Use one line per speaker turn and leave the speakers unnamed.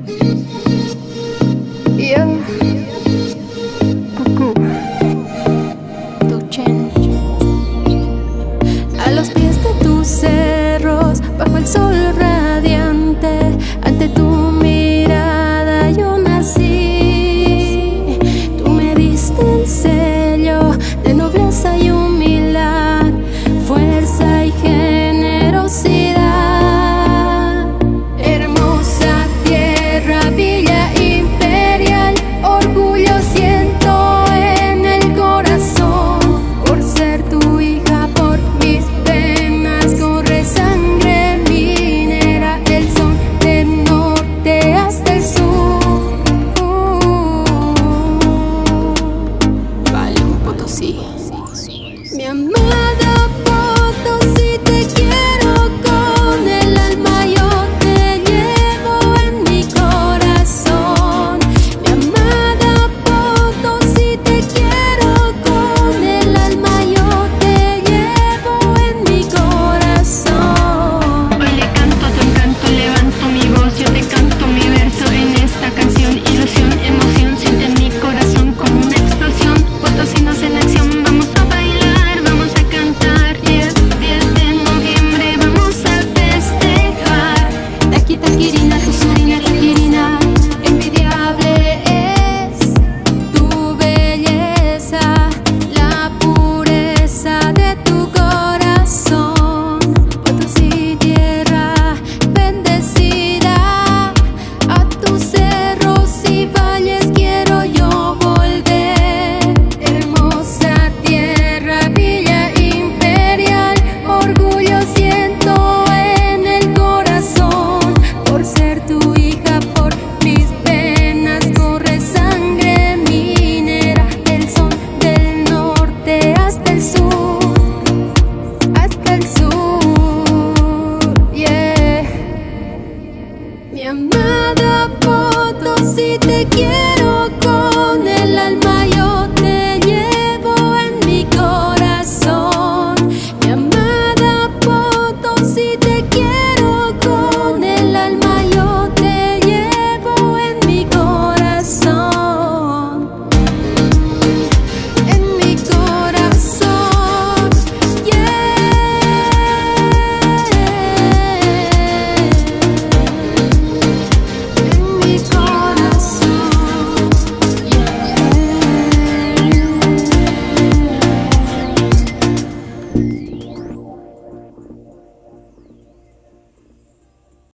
Yeah. Cucú. Tuchen. A los pies de tus cerros, bajo el sol radiante, ante tu mirada yo nací. Tú me diste el sello de nobleza y humildad, fuerza y generosidad. Hermosa tierra, villa imperial, orgullo siento en el corazón por ser tu hija. Por mis venas corre sangre minera, el sol del norte hasta el sur. Valum Potosí. Mi amada Potosí, te quiero con el alma, yo te llevo en mi corazón. Mi amada Potosí, te quiero con el alma, yo te llevo en mi corazón.
Hoy le canto a tu encanto, levanto mi voz, yo te canto mi verso en esta canción. Ilusión, emoción, siente en mi corazón como una explosión. Potosinos en acción, vamos a bailar, vamos a cantar. 10 de noviembre, vamos a festejar.
Taquita Quirina, tu surina Taquirina, envidiable es tu belleza, la pureza de tu corazón. Potosí, tierra bendecida, a tus cerros y valles quiero yo volver. Hermosa tierra, villa imperial, orgullo siento en el corazón por ser tu hija. Por mis venas corre sangre minera, del sol del norte hasta el sur, hasta el sur, yeah. Mi amada Potosí, te quiero con el alma,